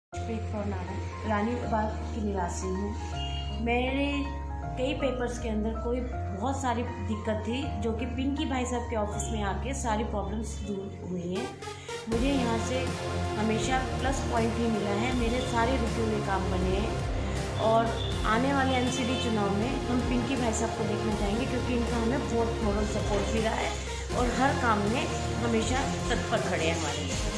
रानीबाग की निवासी हूँ। मेरे कई पेपर्स के अंदर कोई बहुत सारी दिक्कत थी जो कि पिंकी भाई साहब के ऑफिस में आके सारी प्रॉब्लम्स दूर हुई हैं। मुझे यहाँ से हमेशा प्लस पॉइंट ही मिला है। मेरे सारे रुके हुए काम बने हैं और आने वाले एमसीडी चुनाव में हम पिंकी भाई साहब को देखना चाहेंगे क्योंकि इनका हमें बहुत मोरल सपोर्ट भी रहा है और हर काम में हमेशा तत्पर खड़े हैं हमारे।